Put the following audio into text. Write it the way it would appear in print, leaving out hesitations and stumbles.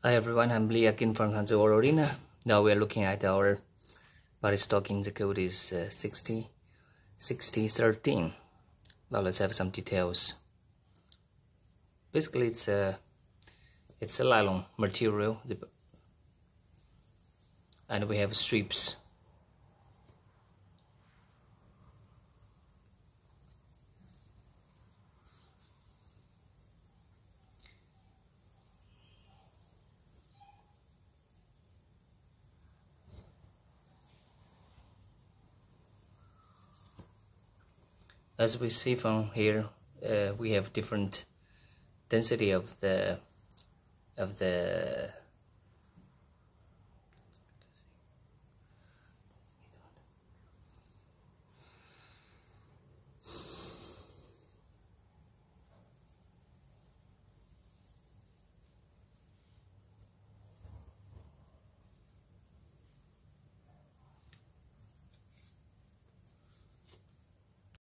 Hi everyone, I'm Lee Akin from Hangzhou, Aurollina. Now we are looking at our Bodystocking. The code is 6013. Now let's have some details. Basically, it's a nylon material, and we have strips. As we see from here, we have different density of the